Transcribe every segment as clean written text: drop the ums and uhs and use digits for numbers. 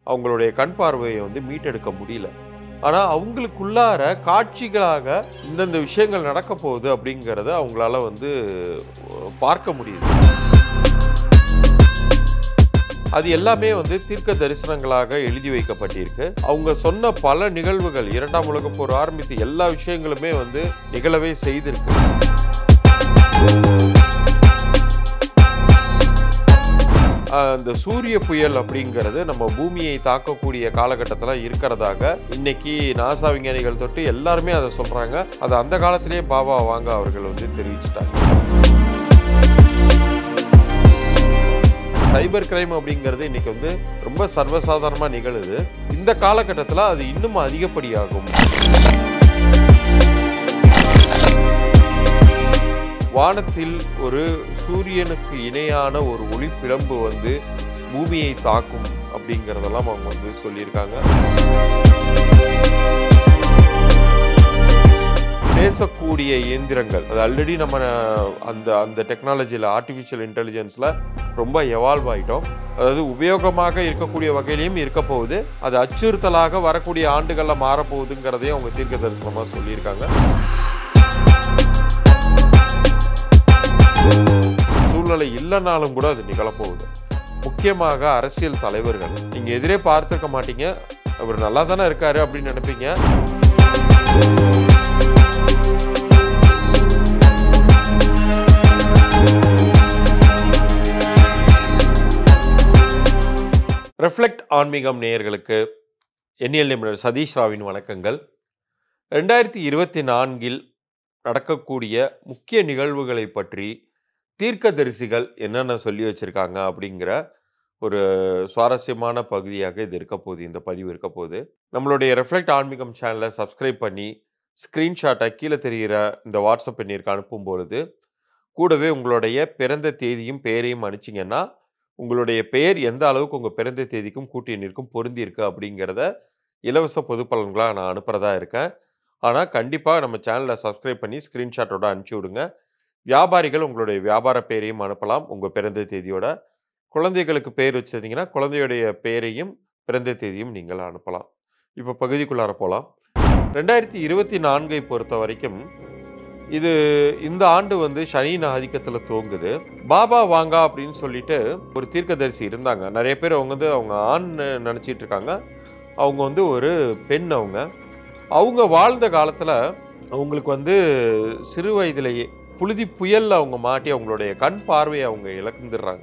அவங்களுடைய கண் பார்வையை மீட்டெடுக்க முடியல. ஆனா அவங்களுக்குள்ளார காட்சிகளாக இந்தந்த விஷயங்கள் நடக்க போகுது அப்படிங்கிறத அவங்களால பார்க்க முடியுது. அது எல்லாமே தீர்க்க தரிசனங்களாக எழுதி வைக்கப்பட்டிருக்கு. அவங்க சொன்ன பல நிகழ்வுகள் 2ஆம் உலகப் போர் ஆரம்பித்து எல்லா விஷயங்களுமே நிகழவே செய்திருக்கு. அந்த சூரிய புயல் அப்படிங்கிறது நம்ம பூமியை தாக்கக்கூடிய காலகட்டத்தில் இருக்கிறதாக இன்னைக்கு நாசா விஞ்ஞானிகள் தொட்டு எல்லாருமே அதை சொல்றாங்க. அது அந்த காலத்திலேயே பாபா வாங்க அவர்கள் தெரிவிச்சிட்டாங்க. சைபர் கிரைம் அப்படிங்கிறது இன்னைக்கு ரொம்ப சர்வசாதாரணமா நிகழுது. இந்த காலகட்டத்தில் அது இன்னும் அதிகப்படியாகும். வானத்தில் ஒரு சூரியனுக்கு இணையான ஒரு ஒளி பிழம்பு பூமியை தாக்கும் அப்படிங்கிறதெல்லாம் அவங்க சொல்லியிருக்காங்க. பேசக்கூடிய இயந்திரங்கள் அது ஆல்ரெடி நம்ம அந்த டெக்னாலஜியில் ஆர்டிஃபிஷியல் இன்டெலிஜென்ஸில் ரொம்ப எவால்வ் ஆகிட்டோம். அதாவது உபயோகமாக இருக்கக்கூடிய வகையிலையும் இருக்க போகுது, அது அச்சுறுத்தலாக வரக்கூடிய ஆண்டுகளில் மாறப்போகுதுங்கிறதையும் அவங்க தீர்க்க தரிசனமாக சொல்லியிருக்காங்க. சூழ்நிலை இல்லைனாலும் கூட அது நிகழப்போகுது. முக்கியமாக அரசியல் தலைவர்கள் நீங்க எதிரே பார்த்துருக்க மாட்டீங்க, அவர் நல்லா தானே இருக்காரு அப்படின்னு நினைப்பீங்க. ரெஃப்ளெக்ட் ஆன்மீகம் நேயர்களுக்கு எண்ணியல் நிபுணர் சதீஷ் ராவின் வணக்கங்கள். 2024 நடக்கக்கூடிய முக்கிய நிகழ்வுகளை பற்றி தீர்க்கதரிசிகள் என்னென்ன சொல்லி வச்சிருக்காங்க அப்படிங்கிற ஒரு சுவாரஸ்யமான பகுதியாக இது இருக்க போகுது. இந்த பதிவு இருக்க போகுது. நம்மளுடைய ரெஃப்ளெக்ட் ஆன்மீகம் சேனலை சப்ஸ்கிரைப் பண்ணி ஸ்க்ரீன்ஷாட்டை கீழே தெரிகிற இந்த வாட்ஸ்அப் எண்ணிற்கு அனுப்பும் பொழுது கூடவே உங்களுடைய பிறந்த தேதியும் பெயரையும் அனுப்பிச்சிங்கன்னா உங்களுடைய பெயர் எந்த அளவுக்கு உங்கள் பிறந்த தேதிக்கும் கூட்டு எண்ணிற்கும் பொருந்திருக்கு அப்படிங்கிறத இலவச பொது பலன்களாக நான் அனுப்புகிறதா இருக்கேன். ஆனால் கண்டிப்பாக நம்ம சேனலை சப்ஸ்கிரைப் பண்ணி ஸ்க்ரீன்ஷாட்டோட அனுப்பிச்சி விடுங்க. வியாபாரிகள் உங்களுடைய வியாபார பெயரையும் அனுப்பலாம் உங்கள் பிறந்த தேதியோட. குழந்தைகளுக்கு பெயர் வச்சுருந்தீங்கன்னா குழந்தையுடைய பெயரையும் பிறந்த தேதியும் நீங்கள் அனுப்பலாம். இப்போ பகுதிக்குள்ளார போகலாம். 2024 பொறுத்த வரைக்கும் இது இந்த ஆண்டு சனியின் ஆதிக்கத்தில் துவங்குது. பாபா வாங்கா அப்படின்னு சொல்லிட்டு ஒரு தீர்க்கதரிசி இருந்தாங்க. நிறைய பேர் அவங்க ஆண் நினச்சிட்டு இருக்காங்க. அவங்க ஒரு பெண். அவங்க வாழ்ந்த காலத்தில் அவங்களுக்கு சிறு வயதிலேயே புழுதி புயல்ல அவங்க மாட்டி அவங்களுடைய கண் பார்வையை அவங்க இழந்துடுறாங்க.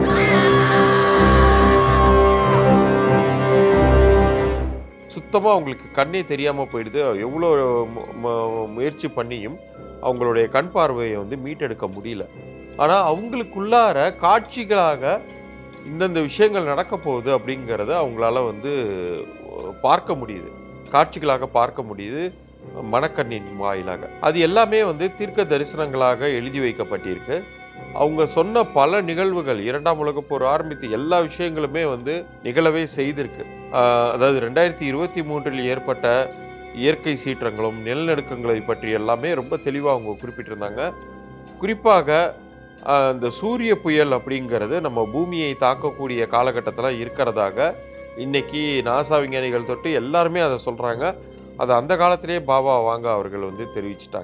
சுத்தமாக அவங்களுக்கு கண்ணே தெரியாமல் போயிடுது. எவ்வளோ முயற்சி பண்ணியும் அவங்களுடைய கண் பார்வையை மீட்டெடுக்க முடியல. ஆனால் அவங்களுக்குள்ளார காட்சிகளாக இந்தந்த விஷயங்கள் நடக்க போகுது அப்படிங்கிறத அவங்களால பார்க்க முடியுது. காட்சிகளாக பார்க்க முடியுது மனக்கண்ணின் வாயிலாக. அது எல்லாமே தீர்க்க தரிசனங்களாக எழுதி வைக்கப்பட்டிருக்கு. அவங்க சொன்ன பல நிகழ்வுகள் 2ஆம் உலகப் போர் ஆரம்பித்து எல்லா விஷயங்களுமே நிகழவே செய்திருக்கு. அதாவது 2023 ஏற்பட்ட இயற்கை சீற்றங்களும் நிலநடுக்கங்களை பற்றி எல்லாமே ரொம்ப தெளிவாக அவங்க குறிப்பிட்டிருந்தாங்க. குறிப்பாக அந்த சூரிய புயல் அப்படிங்கிறது நம்ம பூமியை தாக்கக்கூடிய காலகட்டத்தில் இருக்கிறதாக இன்னைக்கு நாசா விஞ்ஞானிகள் தொட்டு எல்லாருமே அதை சொல்கிறாங்க. அது அந்த காலத்திலேயே பாபா வாங்க அவர்கள் தெரிவிச்சிட்டாங்க.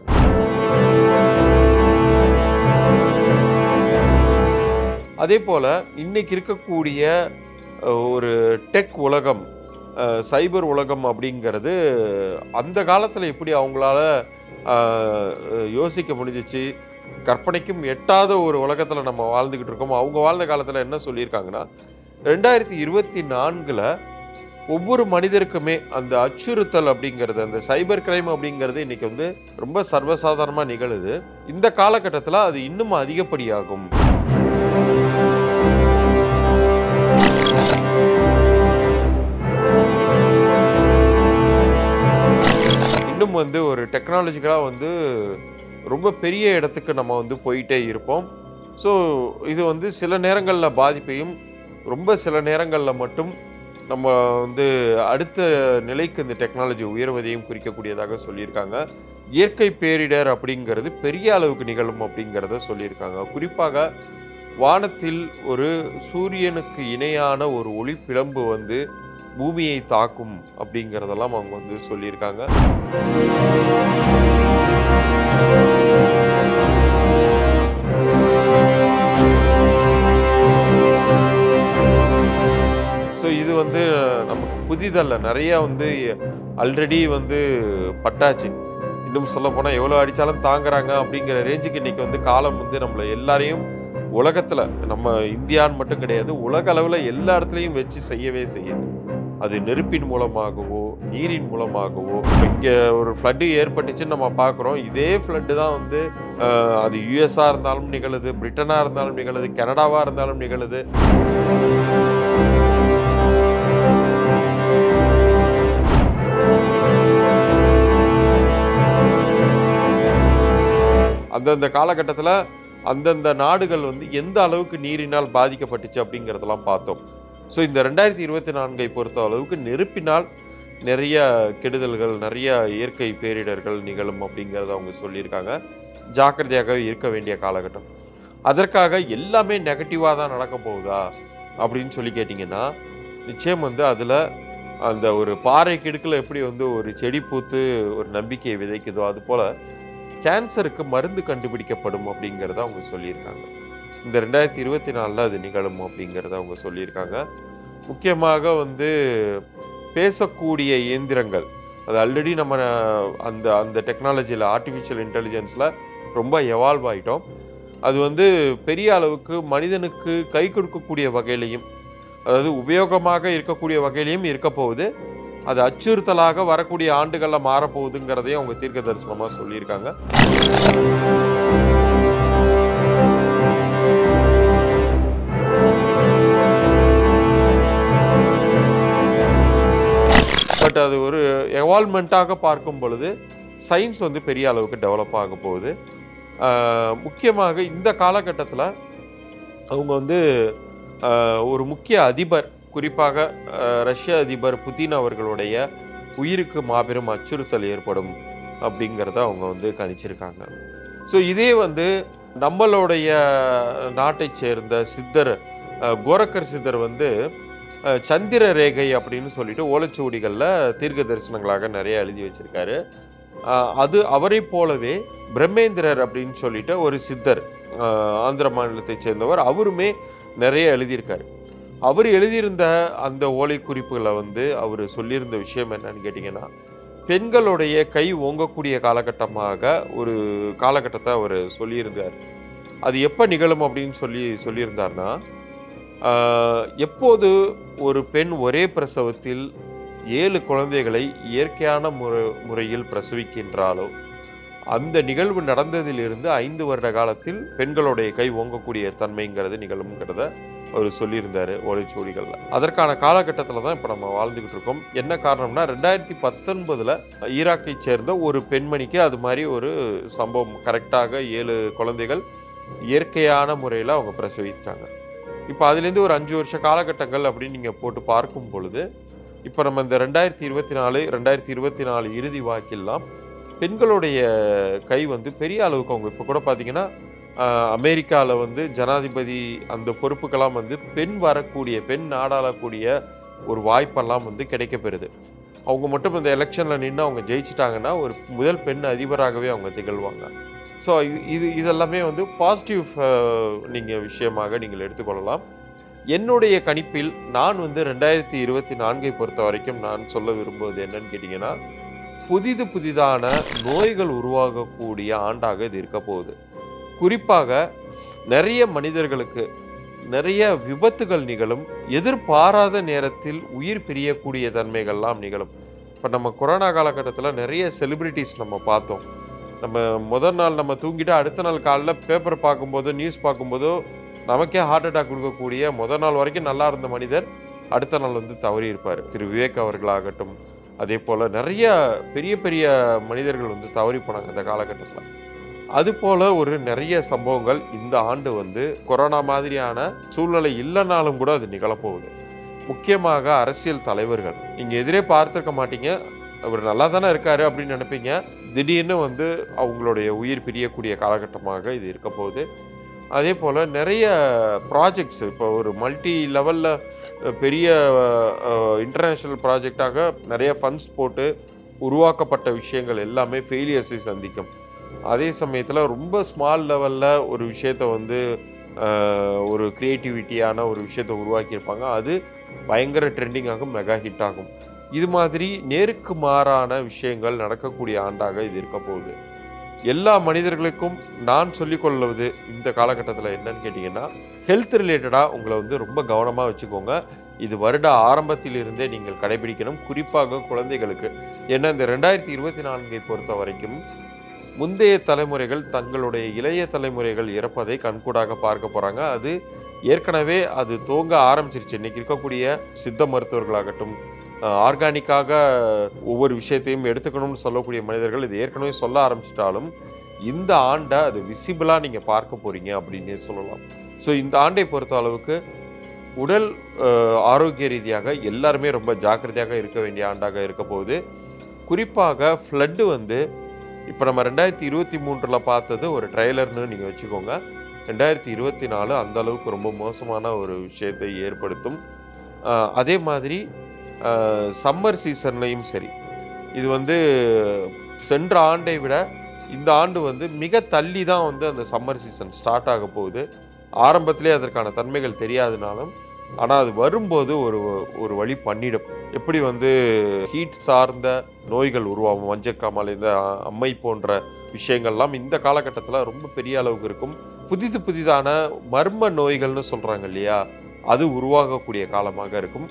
அதே போல் இன்னைக்கு இருக்கக்கூடிய ஒரு டெக் உலகம், சைபர் உலகம் அப்படிங்கிறது அந்த காலத்தில் எப்படி அவங்களால யோசிக்க முடிஞ்சிச்சு, கற்பனைக்கும் எட்டாத ஒரு உலகத்தில் நம்ம வாழ்ந்துக்கிட்டு இருக்கோம். அவங்க வாழ்ந்த காலத்தில் என்ன சொல்லியிருக்காங்கன்னா 2024 ஒவ்வொரு மனிதருக்குமே அந்த அச்சுறுத்தல் அப்படிங்கிறது, அந்த சைபர் கிரைம் அப்படிங்கிறது இன்னைக்கு ரொம்ப சர்வசாதாரணமாக நிகழுது. இந்த காலகட்டத்தில் அது இன்னும் அதிகப்படியாகும். இன்னும் ஒரு டெக்னாலஜிக்கலாக ரொம்ப பெரிய இடத்துக்கு நம்ம போயிட்டே இருப்போம். ஸோ இது சில நேரங்களில் பாதிப்பையும் ரொம்ப சில நேரங்களில் மட்டும் நம்ம அடுத்த நிலைக்கு இந்த டெக்னாலஜி உயர்வதையும் குறிக்கக்கூடியதாக சொல்லியிருக்காங்க. இயற்கை பேரிடர் அப்படிங்கிறது பெரிய அளவுக்கு நிகழும் அப்படிங்கிறத சொல்லியிருக்காங்க. குறிப்பாக வானத்தில் ஒரு சூரியனுக்கு இணையான ஒரு ஒளி பிழம்பு பூமியை தாக்கும் அப்படிங்கிறதெல்லாம் அவங்க வந்து சொல்லியிருக்காங்க. ஸோ இது வந்து நமக்கு புதிதல்ல. நிறைய வந்து ஆல்ரெடி வந்து பட்டாச்சு. இன்னும் சொல்லப்போனால் எவ்வளோ அடித்தாலும் தாங்குறாங்க அப்படிங்கிற ரேஞ்சுக்கு இன்றைக்கி வந்து காலம் வந்து நம்மளை எல்லாரையும் உலகத்தில், நம்ம இந்தியான்னு மட்டும் கிடையாது, உலக அளவில் எல்லா இடத்துலையும் வச்சு செய்யவே செய்யுது. அது நெருப்பின் மூலமாகவோ நீரின் மூலமாகவோ. இங்கே ஒரு ஃப்ளட்டு ஏற்பட்டுச்சுன்னு நம்ம பார்க்குறோம். இதே ஃப்ளட்டு தான் வந்து அது யுஎஸ்ஆ இருந்தாலும் நிகழுது, பிரிட்டனாக இருந்தாலும் நிகழுது, கனடாவாக இருந்தாலும் நிகழுது. அந்தந்த காலகட்டத்தில் அந்தந்த நாடுகள் வந்து எந்த அளவுக்கு நீரினால் பாதிக்கப்பட்டுச்சு அப்படிங்கிறதெல்லாம் பார்த்தோம். ஸோ இந்த 2024 பொறுத்த அளவுக்கு நெருப்பினால் நிறைய கெடுதல்கள், நிறைய இயற்கை பேரிடர்கள் நிகழும் அப்படிங்கிறத அவங்க சொல்லியிருக்காங்க. ஜாக்கிரதையாக இருக்க வேண்டிய காலகட்டம். அதற்காக எல்லாமே நெகட்டிவாக தான் நடக்க போகுதா அப்படின்னு சொல்லி கேட்டிங்கன்னா, நிச்சயம் வந்து அதில் அந்த ஒரு பாறை கிடுக்கில் எப்படி வந்து ஒரு செடி பூத்து ஒரு நம்பிக்கையை விதைக்குதோ, அதுபோல் கேன்சருக்கு மருந்து கண்டுபிடிக்கப்படும் அப்படிங்கிறத அவங்க சொல்லியிருக்காங்க. இந்த 2024 அது நிகழும் அப்படிங்கிறத அவங்க சொல்லியிருக்காங்க. முக்கியமாக வந்து பேசக்கூடிய இயந்திரங்கள், அது ஆல்ரெடி நம்ம அந்த அந்த டெக்னாலஜியில் ஆர்டிஃபிஷியல் இன்டெலிஜென்ஸில் ரொம்ப எவால்வ் ஆகிட்டோம். அது வந்து பெரிய அளவுக்கு மனிதனுக்கு கை கொடுக்கக்கூடிய வகையிலையும், அதாவது உபயோகமாக இருக்கக்கூடிய வகையிலையும் இருக்க போகுது. அது அச்சுறுத்தலாக வரக்கூடிய ஆண்டுகளில் மாறப்போகுதுங்கிறதையும் அவங்க தீர்க்க தரிசனமாக சொல்லியிருக்காங்க. பட் அது ஒரு எவால்வ்மெண்ட்டாக பார்க்கும் பொழுது சயின்ஸ் வந்து பெரிய அளவுக்கு டெவலப் ஆக போகுது. முக்கியமாக இந்த காலகட்டத்தில் அவங்க வந்து ஒரு முக்கிய அதிபர், குறிப்பாக ரஷ்ய அதிபர் புதின் அவர்களுடைய உயிருக்கு மாபெரும் அச்சுறுத்தல் ஏற்படும் அப்படிங்கிறத அவங்க வந்து கணிச்சிருக்காங்க. ஸோ இதே வந்து நம்மளுடைய நாட்டை சேர்ந்த சித்தர் கோரக்கர் சித்தர் வந்து சந்திர ரேகை அப்படின்னு சொல்லிட்டு ஓலைச்சுவடிகளில் தீர்க்க தரிசனங்களாக நிறைய எழுதி வச்சிருக்காரு. அது அவரை போலவே பிரம்மேந்திரர் அப்படின்னு சொல்லிட்டு ஒரு சித்தர், ஆந்திர மாநிலத்தை சேர்ந்தவர், அவருமே நிறைய எழுதியிருக்காரு. அவர் எழுதியிருந்த அந்த ஓலை குறிப்புகளை வந்து அவர் சொல்லியிருந்த விஷயம் என்னன்னு கேட்டிங்கன்னா, பெண்களுடைய கை ஓங்கக்கூடிய காலகட்டமாக ஒரு காலகட்டத்தை அவர் சொல்லியிருந்தார். அது எப்போ நிகழும் அப்படின்னு சொல்லியிருந்தார்னா, எப்போது ஒரு பெண் ஒரே பிரசவத்தில் 7 குழந்தைகளை இயற்கையான முறையில் பிரசவிக்கின்றாலோ, அந்த நிகழ்வு நடந்ததிலிருந்து 5 வருட காலத்தில் பெண்களுடைய கை ஓங்கக்கூடிய தன்மைங்கிறது நிகழும்ங்கிறத அவர் சொல்லியிருந்தார் ஓலைச்சுவடிகளில். அதற்கான காலகட்டத்தில் தான் இப்போ நம்ம வாழ்ந்துக்கிட்டு இருக்கோம். என்ன காரணம்னா, 2019 ஈராக்கை சேர்ந்த ஒரு பெண்மணிக்கு அது மாதிரி ஒரு சம்பவம், கரெக்டாக 7 குழந்தைகள் இயற்கையான முறையில் அவங்க பிரசவித்தாங்க. இப்போ அதுலேருந்து ஒரு 5 வருஷ காலகட்டங்கள் அப்படின்னு நீங்கள் போட்டு பார்க்கும் பொழுது, இப்போ நம்ம இந்த 2024 இறுதி வாக்கில்லாம் பெண்களுடைய கை வந்து பெரிய அளவுக்கு, அவங்க இப்போ கூட பார்த்தீங்கன்னா அமெரிக்காவில் வந்து ஜனாதிபதி அந்த பொறுப்புக்கெல்லாம் வந்து பெண் நாடாளக்கூடிய ஒரு வாய்ப்பெல்லாம் வந்து கிடைக்கப்பெறுது. அவங்க மட்டும் இந்த எலெக்ஷனில் நின்று அவங்க ஜெயிச்சிட்டாங்கன்னா ஒரு முதல் பெண் அதிபராகவே அவங்க திகழ்வாங்க. ஸோ இதெல்லாமே வந்து பாசிட்டிவ் விஷயமாக நீங்கள் எடுத்துக்கொள்ளலாம். என்னுடைய கணிப்பில் நான் வந்து 2024 பொறுத்த வரைக்கும் நான் சொல்ல விரும்புவது என்னன்னு கேட்டிங்கன்னா, புதிதான நோய்கள் உருவாகக்கூடிய ஆண்டாக இது இருக்க போகுது. குறிப்பாக நிறைய மனிதர்களுக்கு நிறைய விபத்துகள் நிகழும், எதிர்பாராத நேரத்தில் உயிர் பிரியக்கூடிய தன்மைகள்லாம் நிகழும். இப்போ நம்ம கொரோனா காலகட்டத்தில் நிறைய செலிபிரிட்டிஸ் நம்ம பார்த்தோம். நம்ம முதல் நாள் நம்ம தூங்கிட்டு அடுத்த நாள் காலைல பேப்பர் பார்க்கும்போதோ நியூஸ் பார்க்கும்போதோ நமக்கே ஹார்ட் அட்டாக் கொடுக்கக்கூடிய, முதல் நாள் வரைக்கும் நல்லா இருந்த மனிதர் அடுத்த நாள் வந்து தவறி இருப்பார். திரு விவேக் அவர்களாகட்டும், அதே போல் நிறைய பெரிய பெரிய மனிதர்கள் வந்து தவறி போனாங்க இந்த காலகட்டத்தில். அதுபோல் ஒரு நிறைய சம்பவங்கள் இந்த ஆண்டு வந்து கொரோனா மாதிரியான சூழ்நிலை இல்லைனாலும் கூட அது நிகழப்போகுது. முக்கியமாக அரசியல் தலைவர்கள், நீங்கள் எதிரே பார்த்துருக்க மாட்டீங்க, அவர் நல்லா தானே இருக்காரு அப்படின்னு நினைப்பீங்க, திடீர்னு வந்து அவங்களுடைய உயிர் பிரியக்கூடிய காலகட்டமாக இது இருக்க போகுது. அதே போல் நிறைய ப்ராஜெக்ட்ஸ், இப்போ ஒரு மல்டி லெவலில் பெரிய அ இன்டர்நேஷனல் ப்ராஜெக்ட்டாக நெறைய ஃபண்ட்ஸ் போட்டு உருவாக்கப்பட்ட விஷயங்கள் எல்லாமே ஃபெயிலியர்ஸை சந்திக்கும். அதே சமயத்தில ரொம்ப ஸ்மால் லெவல்ல ஒரு விஷயத்த வந்து அ ஒரு கிரியேட்டிவிட்டியான ஒரு விஷயத்த உருவாக்கியிருப்பாங்க. அது பயங்கர ட்ரெண்டிங் ஆகும், மெகா ஹிட் ஆகும். இது மாதிரி நேருக்கு மாறான விஷயங்கள் நடக்கக்கூடிய ஆண்டாக இது இருக்க போகுது. எல்லா மனிதர்களுக்கும் நான் சொல்லிக் கொள்வது இந்த காலகட்டத்தில என்னன்னு கேட்டீங்கன்னா, ஹெல்த் ரிலேட்டடா உங்கள வந்து ரொம்ப கவனமா வச்சுக்கோங்க. இது வருட ஆரம்பத்தில் இருந்தே நீங்கள் கடைபிடிக்கணும். குறிப்பாக குழந்தைகளுக்கு. ஏன்னா, இந்த 2024 பொறுத்தவரைக்கும், முந்தைய தலைமுறைகள் தங்களுடைய இளைய தலைமுறைகள் இறப்பதை கண்கூடாக பார்க்க போறாங்க. அது ஏற்கனவே அது துவங்க ஆரம்பிச்சிருச்சு. இன்னைக்கு இருக்கக்கூடிய சித்த மருத்துவர்களாகட்டும், ஆர்கானிக்காக ஒவ்வொரு விஷயத்தையும் எடுத்துக்கணும்னு சொல்லக்கூடிய மனிதர்கள் இது ஏற்கனவே சொல்ல ஆரம்பிச்சுட்டாலும், இந்த ஆண்ட அது விசிபிளா நீங்க பார்க்க போறீங்க அப்டின்னே சொல்லலாம். ஸோ இந்த ஆண்டை பொறுத்த அளவுக்கு உடல் அ ஆரோக்கிய ரீதியாக எல்லாருமே ரொம்ப ஜாக்கிரதையாக இருக்க வேண்டிய ஆண்டாக இருக்க போகுது. குறிப்பாக ஃப்ளட் வந்து இப்ப நம்ம 2023ல பார்த்தது ஒரு ட்ரெய்லர்ன்னு நீங்க வச்சுக்கோங்க. 2024 அந்த அளவுக்கு ரொம்ப மோசமான ஒரு விஷயத்தை ஏற்படுத்தும். அ அதே மாதிரி சம்மர் சீசன்லயும் சரி, இது வந்து சென்ற ஆண்டை விட இந்த ஆண்டு வந்து மிக தள்ளி தான் வந்து அந்த சம்மர் சீசன் ஸ்டார்ட் ஆக போகுது. ஆரம்பத்திலே அதற்கான தன்மைகள் தெரியாதுனாலும், ஆனா அது வரும்போது ஒரு ஒரு வழி பண்ணிடும். எப்படி வந்து ஹீட் சார்ந்த நோய்கள் உருவாகும். மஞ்சக்காமாலை, இந்த அம்மை போன்ற விஷயங்கள்லாம் இந்த காலகட்டத்தில ரொம்ப பெரிய அளவுக்கு இருக்கும். புதிது புதிதான மர்ம நோய்கள்னு சொல்றாங்க இல்லையா? அது உருவாகக்கூடிய காலமாக இருக்கும்.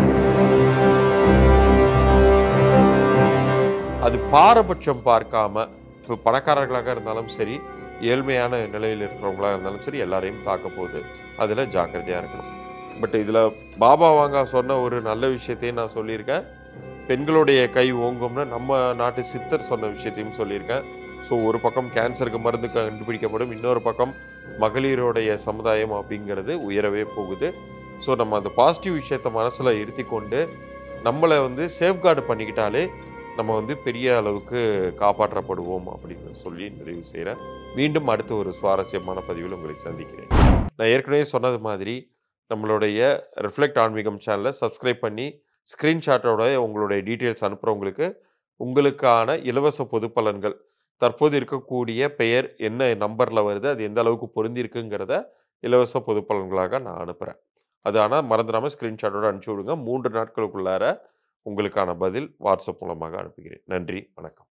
அது பாரபட்சம் பார்க்காம, இப்ப பணக்காரர்களாக இருந்தாலும் சரி, ஏழ்மையான நிலையில இருக்கிறவங்களா இருந்தாலும் சரி, எல்லாரையும் தாக்கப் போகுது. அதுல ஜாக்கிரதையா இருக்கணும். பட் இதுல பாபா வாங்கா சொன்ன ஒரு நல்ல விஷயத்தையும் நான் சொல்லியிருக்கேன். பெண்களுடைய கை ஓங்கும்னு நம்ம நாட்டு சித்தர் சொன்ன விஷயத்தையும் சொல்லியிருக்கேன். ஸோ ஒரு பக்கம் கேன்சருக்கு மருந்து கண்டுபிடிக்கப்படும். இன்னொரு பக்கம் மகளிருடைய சமுதாயம் அப்படிங்கிறது உயரவே போகுது. ஸோ நம்ம அந்த பாசிட்டிவ் விஷயத்த மனசுல இருத்திக் கொண்டு, நம்மள வந்து சேஃப்கார்ட் பண்ணிக்கிட்டாலே, நம்ம வந்து பெரிய அளவுக்கு காப்பாற்றப்படுவோம் அப்படின்னு சொல்லி நிறைவு செய்றேன். மீண்டும் அடுத்த ஒரு சுவாரஸ்யமான பதிவில் உங்களை சந்திக்கிறேன். நான் ஏற்கனவே சொன்னது மாதிரி, நம்மளுடைய ரிஃப்ளெக்ட் ஆன்மீகம் சேனல சப்ஸ்கிரைப் பண்ணி, ஸ்கிரீன்ஷாட்டோட உங்களுடைய டீட்டெயில்ஸ் அனுப்புறவங்களுக்கு, உங்களுக்கான இலவச பொது பலன்கள், தற்போது இருக்கக்கூடிய பெயர் என்ன நம்பர்ல வருது, அது எந்த அளவுக்கு பொருந்தியிருக்குங்கிறத இலவச பொது பலன்களாக நான் அனுப்புறேன். அது ஆனா மறந்துடாம ஸ்கிரீன்ஷாட்டோட அனுப்பிச்சு விடுங்க. 3 நாட்களுக்குள்ளார உங்களுக்கான பதில் வாட்ஸ்அப் மூலமாக அனுப்புகிறேன். நன்றி, வணக்கம்.